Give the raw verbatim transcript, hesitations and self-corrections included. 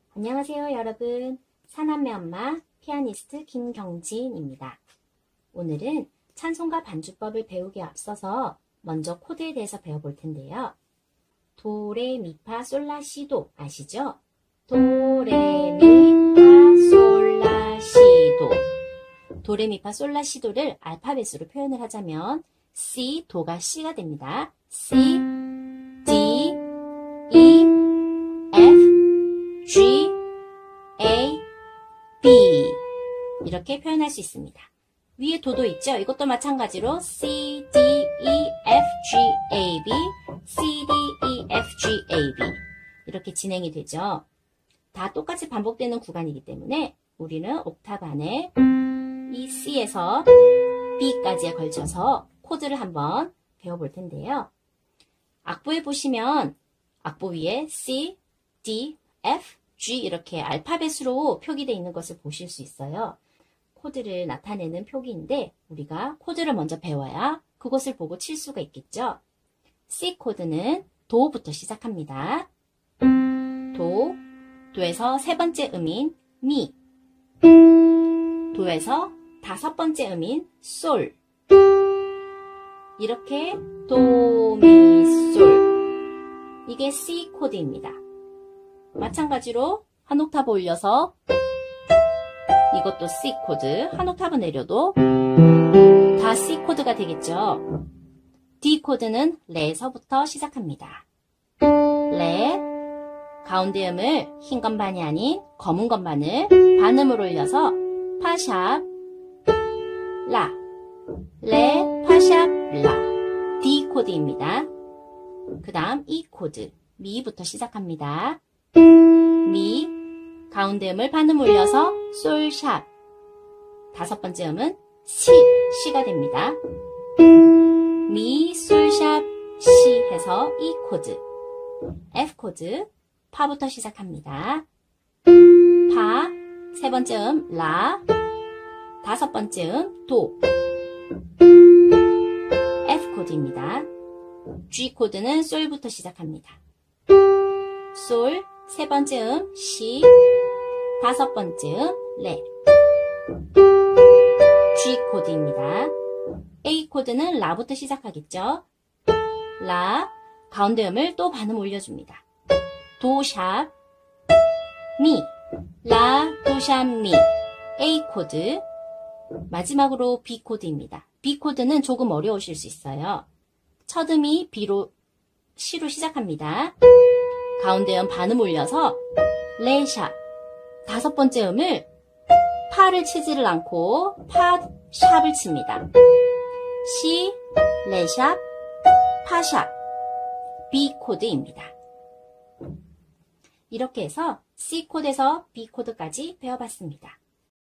안녕하세요 여러분. 사남매 엄마 피아니스트 김경진입니다. 오늘은 찬송가 반주법을 배우기에 앞서서 먼저 코드에 대해서 배워볼 텐데요. 도, 레, 미, 파, 솔, 라, 시, 도 아시죠? 도, 레, 미, 파, 솔, 라, 시, 도. 도, 레, 미, 파, 솔, 라, 시, 도를 알파벳으로 표현을 하자면 C, 도가 C가 됩니다. C, D, E, F, G, A, B 이렇게 표현할 수 있습니다. 위에 도도 있죠? 이것도 마찬가지로 C, D, E, F, G, A, B, C, D, E, F, G, A, B 이렇게 진행이 되죠. 다 똑같이 반복되는 구간이기 때문에 우리는 옥타브 안에 이 C에서 B까지에 걸쳐서 코드를 한번 배워볼 텐데요. 악보에 보시면 악보 위에 C, D, F, G 이렇게 알파벳으로 표기되어 있는 것을 보실 수 있어요. 코드를 나타내는 표기인데 우리가 코드를 먼저 배워야 그것을 보고 칠 수가 있겠죠. C 코드는 도부터 시작합니다. 도, 도에서 세 번째 음인 미, 도에서 다섯 번째 음인 솔, 이렇게 도, 미, 솔 이게 C 코드입니다. 마찬가지로 한 옥타브 올려서 이것도 C 코드, 한 옥타브 내려도 다 C 코드가 되겠죠. D 코드는 레에서부터 시작합니다. 레, 가운데 음을 흰 건반이 아닌 검은 건반을 반음을 올려서 파샵, 라, 레, 파샵, 라, D 코드입니다. 그 다음 E 코드, 미부터 시작합니다. 미, 가운데 음을 반음 올려서 솔, 샵, 다섯 번째 음은 시, 시가 됩니다. 미, 솔, 샵, 시 해서 E 코드, F 코드, 파부터 시작합니다. 파, 세 번째 음, 라, 다섯 번째 음, 도, F 코드입니다. G 코드는 솔부터 시작합니다. 솔, 세 번째 음, 시, 다섯 번째 음, 레. G 코드입니다. A 코드는 라부터 시작하겠죠. 라, 가운데 음을 또 반음 올려줍니다. 도, 샵, 미, 라, 도, 샵, 미. A 코드. 마지막으로 B 코드입니다. B 코드는 조금 어려우실 수 있어요. 첫 음이 B로, C로 시작합니다. 가운데 음 반음 올려서 레, 샵. 다섯 번째 음을 파를 치지를 않고 파, 샵을 칩니다. C, 레, 샵, 파, 샵. B 코드입니다. 이렇게 해서 C 코드에서 B 코드까지 배워봤습니다.